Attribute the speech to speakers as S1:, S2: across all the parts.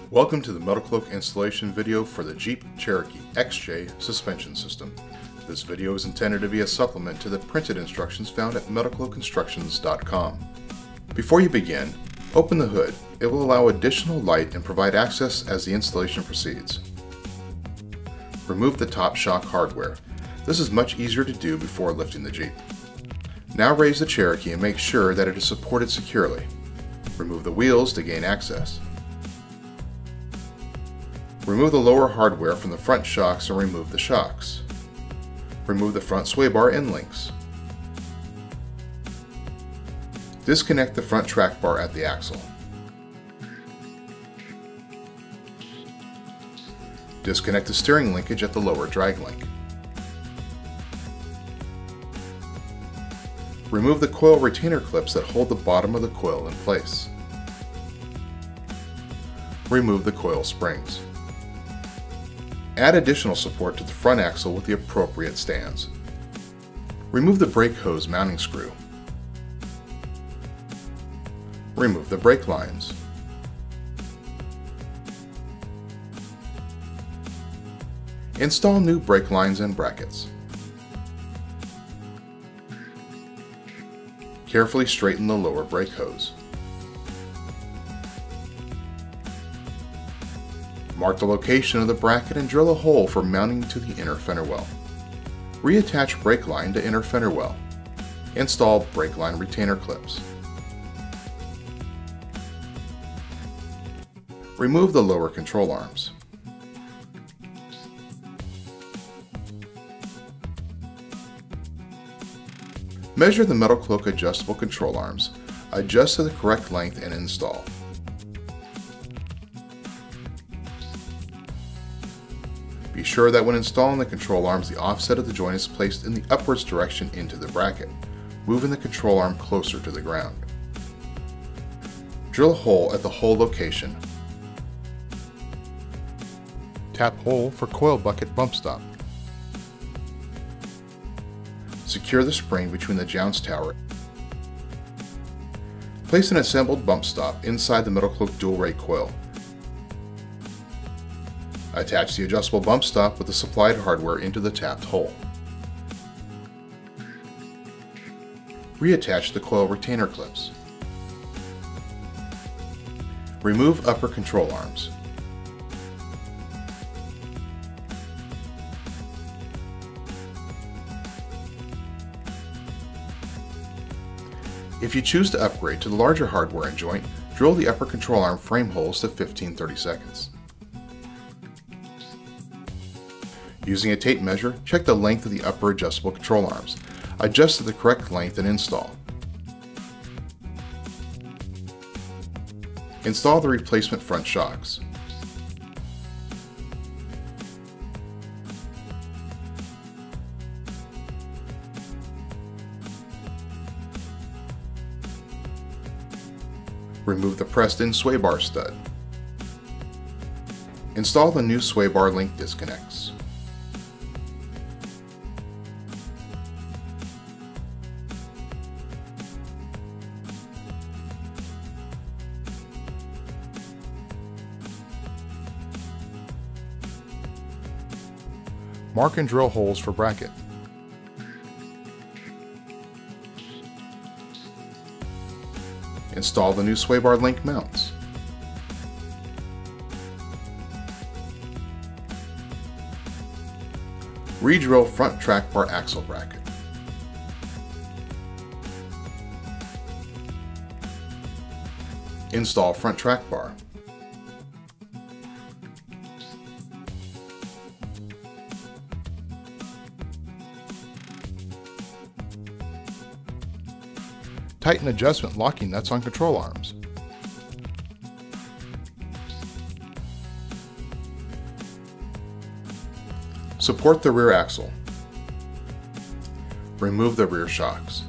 S1: Welcome to the Metal Cloak installation video for the Jeep Cherokee XJ suspension system. This video is intended to be a supplement to the printed instructions found at metalcloakinstructions.com. Before you begin, open the hood. It will allow additional light and provide access as the installation proceeds. Remove the top shock hardware. This is much easier to do before lifting the Jeep. Now raise the Cherokee and make sure that it is supported securely. Remove the wheels to gain access. Remove the lower hardware from the front shocks and remove the shocks. Remove the front sway bar end links. Disconnect the front track bar at the axle. Disconnect the steering linkage at the lower drag link. Remove the coil retainer clips that hold the bottom of the coil in place. Remove the coil springs. Add additional support to the front axle with the appropriate stands. Remove the brake hose mounting screw. Remove the brake lines. Install new brake lines and brackets. Carefully straighten the lower brake hose. Mark the location of the bracket and drill a hole for mounting to the inner fender well. Reattach brake line to inner fender well. Install brake line retainer clips. Remove the lower control arms. Measure the Metal Cloak adjustable control arms. Adjust to the correct length and install. Be sure that when installing the control arms, the offset of the joint is placed in the upwards direction into the bracket, moving the control arm closer to the ground. Drill a hole at the hole location. Tap hole for coil bucket bump stop. Secure the spring between the jounce tower. Place an assembled bump stop inside the Metal Cloak dual rate coil. Attach the adjustable bump stop with the supplied hardware into the tapped hole. Reattach the coil retainer clips. Remove upper control arms. If you choose to upgrade to the larger hardware and joint, drill the upper control arm frame holes to 15-30 seconds. Using a tape measure, check the length of the upper adjustable control arms. Adjust to the correct length and install. Install the replacement front shocks. Remove the pressed-in sway bar stud. Install the new sway bar link disconnects. Mark and drill holes for bracket. Install the new sway bar link mounts. Re-drill front track bar axle bracket. Install front track bar. Tighten adjustment locking nuts on control arms. Support the rear axle. Remove the rear shocks.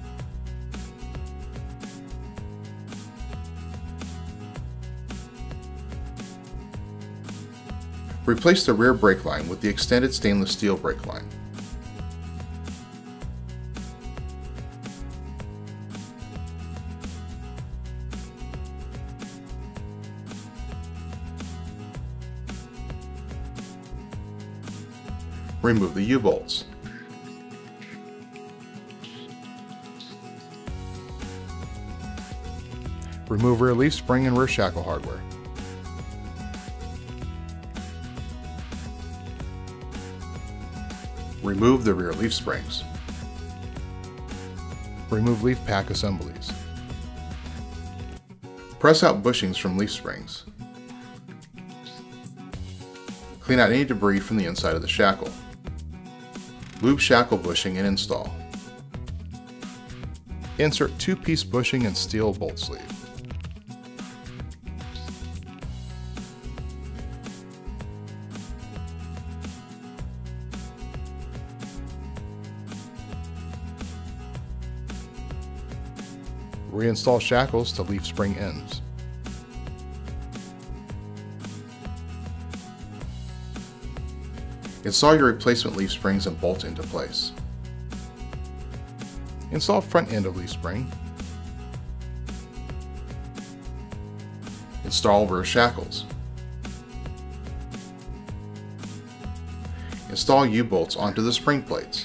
S1: Replace the rear brake line with the extended stainless steel brake line. Remove the U-bolts. Remove rear leaf spring and rear shackle hardware. Remove the rear leaf springs. Remove leaf pack assemblies. Press out bushings from leaf springs. Clean out any debris from the inside of the shackle. Lube shackle bushing and install. Insert 2-piece bushing and steel bolt sleeve. Reinstall shackles to leaf spring ends. Install your replacement leaf springs and bolt into place. Install front end of leaf spring. Install rear shackles. Install U-bolts onto the spring plates.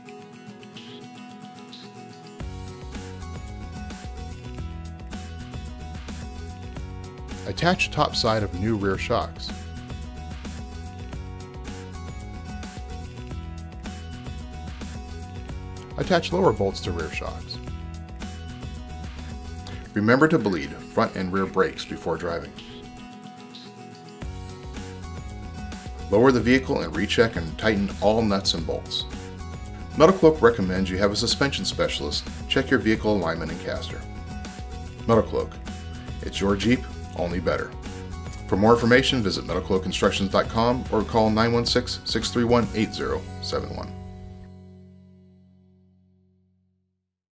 S1: Attach top side of new rear shocks. Attach lower bolts to rear shocks. Remember to bleed front and rear brakes before driving. Lower the vehicle and recheck and tighten all nuts and bolts. Metal Cloak recommends you have a suspension specialist check your vehicle alignment and caster. Metal Cloak. It's your Jeep, only better. For more information, visit metalcloakconstructions.com or call 916-631-8071.